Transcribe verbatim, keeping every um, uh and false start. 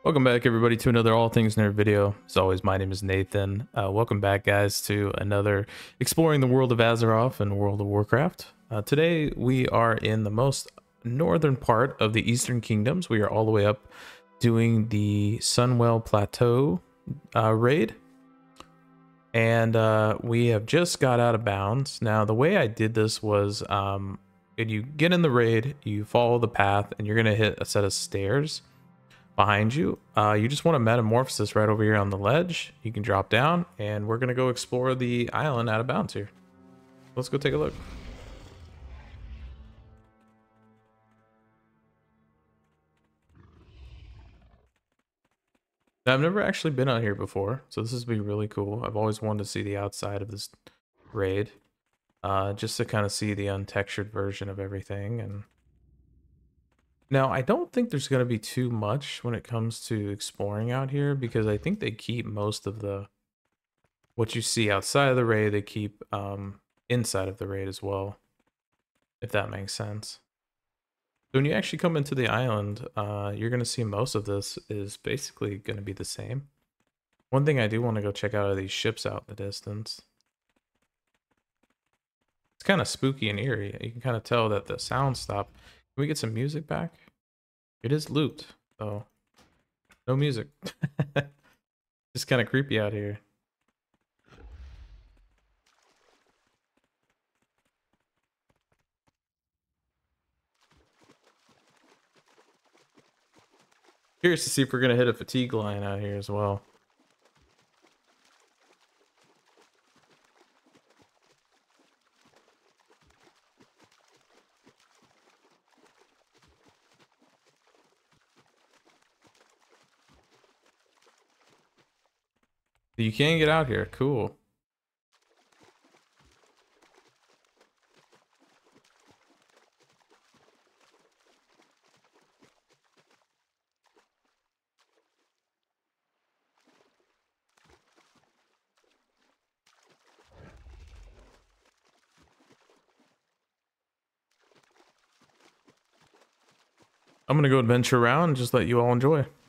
Welcome back, everybody, to another All Things Nerd video. As always, my name is Nathan. Uh, welcome back, guys, to another Exploring the World of Azeroth and World of Warcraft. Uh, today, we are in the most northern part of the Eastern Kingdoms. We are all the way up doing the Sunwell Plateau uh, raid. And uh, we have just got out of bounds. Now, the way I did this was um, when you get in the raid, you follow the path, and you're going to hit a set of stairs behind you. Uh, you just want to metamorphosis right over here on the ledge. You can drop down, and we're going to go explore the island out of bounds here. Let's go take a look. Now, I've never actually been out here before, so this is be really cool. I've always wanted to see the outside of this raid, uh, just to kind of see the untextured version of everything. And now, I don't think there's going to be too much when it comes to exploring out here, because I think they keep most of the what you see outside of the raid, they keep um, inside of the raid as well, if that makes sense. So when you actually come into the island, uh, you're going to see most of this is basically going to be the same. One thing I do want to go check out are these ships out in the distance. It's kind of spooky and eerie. You can kind of tell that the sound stopped. Can we get some music back? It is looped, so no music. Just kind of creepy out here. Curious to see if we're gonna hit a fatigue line out here as well. You can get out here. Cool. I'm gonna go adventure around and just let you all enjoy.